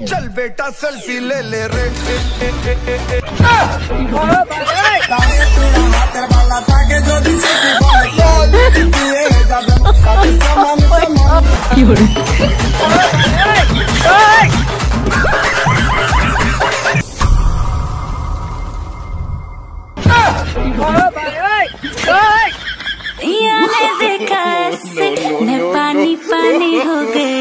चल बेटा सेल्फी ले ले रे। देखा मैं पानी पानी हो गई।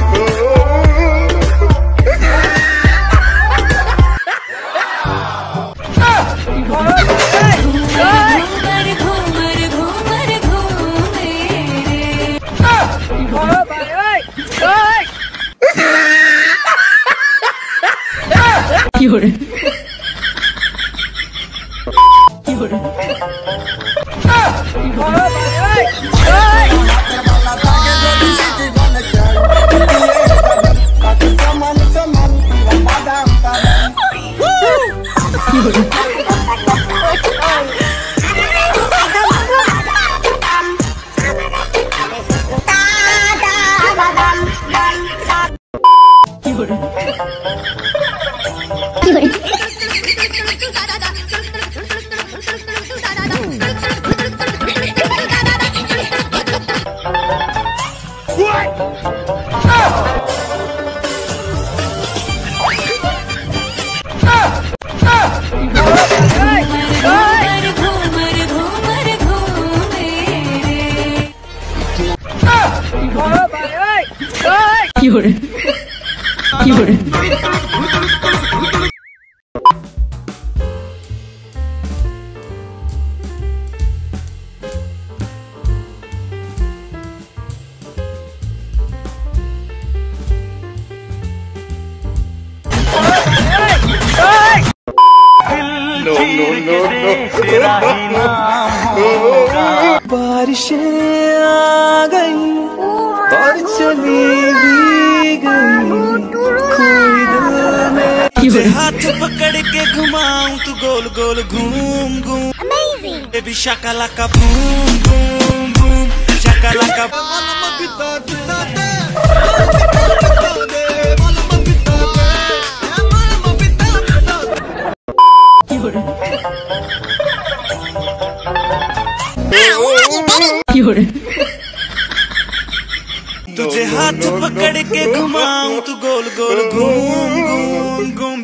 बारिशें आ गई और चली भी गई, कोई दिल में तुझे हाथ पकड़ के घुमाऊं तू गोल गोल घूम घूम। बेबी शाकालाका बूम बूम बूम शाकालाका। तुझे हाथ पकड़ के घुमाऊं तू गोल गोल घूम घूम घूम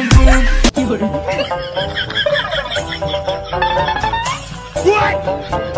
घूम घूम।